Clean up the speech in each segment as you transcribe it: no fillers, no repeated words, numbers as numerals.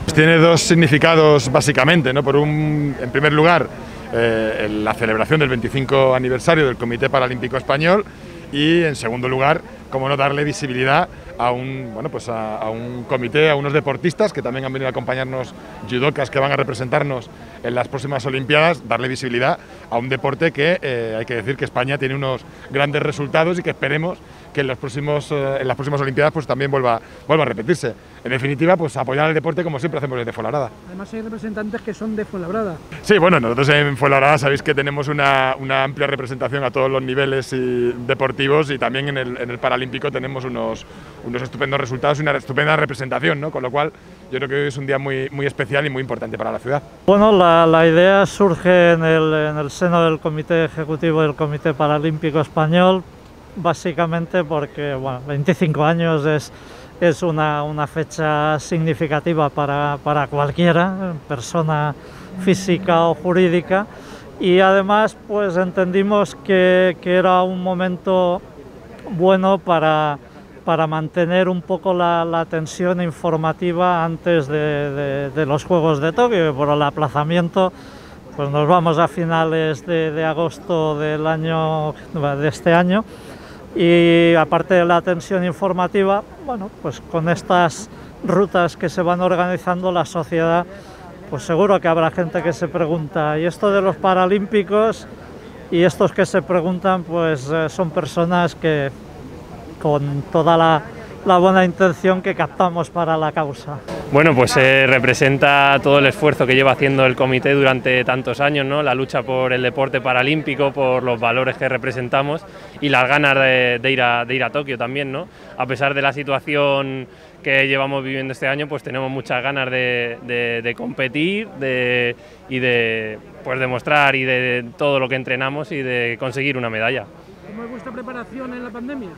Tiene dos significados básicamente, ¿no? En primer lugar, la celebración del 25 aniversario del Comité Paralímpico Español y, en segundo lugar, cómo no darle visibilidad a un comité, a unos deportistas que también han venido a acompañarnos, judocas que van a representarnos en las próximas Olimpiadas, darle visibilidad a un deporte que hay que decir que España tiene unos grandes resultados y que esperemos que en las próximas Olimpiadas pues también vuelva a repetirse. En definitiva, pues apoyar al deporte como siempre hacemos desde Fuenlabrada. Además hay representantes que son de Fuenlabrada. Sí, bueno, nosotros en Fuenlabrada sabéis que tenemos una amplia representación a todos los niveles deportivos y también en el Paralímpico tenemos unos estupendos resultados y una estupenda representación, ¿no? Con lo cual yo creo que hoy es un día muy especial y muy importante para la ciudad. Bueno, la idea surge en el seno del Comité Ejecutivo del Comité Paralímpico Español, básicamente porque 25 años es una fecha significativa para cualquiera, persona física o jurídica, y además pues entendimos que era un momento bueno para mantener un poco la tensión informativa antes de los Juegos de Tokio. Por el aplazamiento pues nos vamos a finales de agosto de este año. Y aparte de la tensión informativa, bueno, pues con estas rutas que se van organizando la sociedad, pues seguro que habrá gente que se pregunta, ¿y esto de los paralímpicos? Y estos que se preguntan, pues son personas que con toda la buena intención que captamos para la causa. Bueno, pues representa todo el esfuerzo que lleva haciendo el comité durante tantos años, ¿no? La lucha por el deporte paralímpico, por los valores que representamos y las ganas de ir a Tokio también, ¿no? A pesar de la situación que llevamos viviendo este año, pues tenemos muchas ganas de competir y de pues demostrar y de todo lo que entrenamos y de conseguir una medalla. ¿Cómo es vuestra preparación en la pandemia?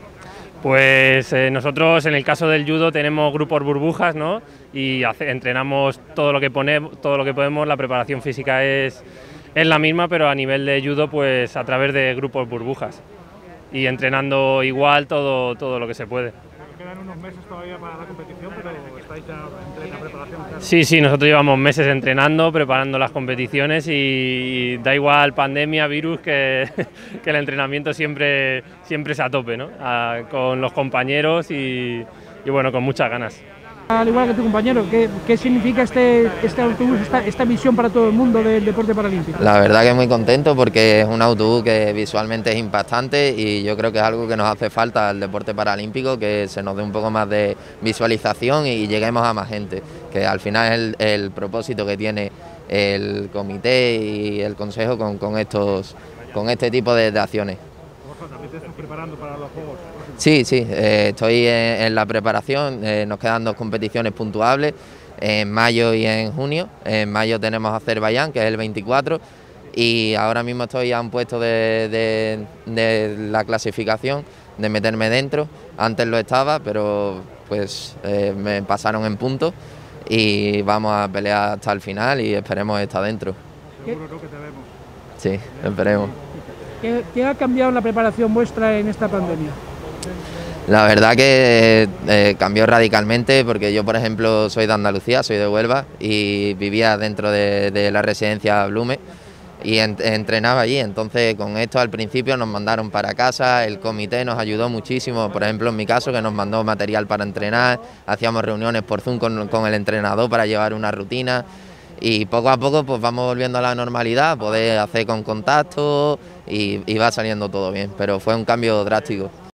Pues nosotros en el caso del judo tenemos grupos burbujas, ¿no? Y entrenamos todo lo que podemos, la preparación física es la misma, pero a nivel de judo pues a través de grupos burbujas y entrenando igual todo lo que se puede. Quedan unos meses todavía para la competición, pero estáis ya en plena preparación. Claro. Sí, nosotros llevamos meses entrenando, preparando las competiciones y da igual pandemia, virus, que el entrenamiento siempre es a tope, ¿no? Con los compañeros y bueno, con muchas ganas. Al igual que tu compañero, ¿qué significa este autobús, esta misión para todo el mundo del deporte paralímpico? La verdad que muy contento porque es un autobús que visualmente es impactante y yo creo que es algo que nos hace falta al deporte paralímpico, que se nos dé un poco más de visualización y lleguemos a más gente, que al final es el propósito que tiene el comité y el consejo con este tipo de acciones. ¿También te estás preparando para los Juegos? Sí, estoy en la preparación, nos quedan 2 competiciones puntuables, en mayo y en junio. En mayo tenemos Azerbaiyán, que es el 24, y ahora mismo estoy a un puesto de la clasificación, de meterme dentro. Antes lo estaba, pero pues me pasaron en puntos y vamos a pelear hasta el final y esperemos estar dentro. Seguro que te vemos. Sí, esperemos. ¿Qué ha cambiado en la preparación vuestra en esta pandemia? La verdad que cambió radicalmente porque yo, por ejemplo, soy de Andalucía, soy de Huelva y vivía dentro de la residencia Blume y entrenaba allí. Entonces, con esto al principio nos mandaron para casa, el comité nos ayudó muchísimo, por ejemplo, en mi caso, que nos mandó material para entrenar, hacíamos reuniones por Zoom con el entrenador para llevar una rutina. Y poco a poco pues vamos volviendo a la normalidad, poder hacer con contacto y va saliendo todo bien, pero fue un cambio drástico.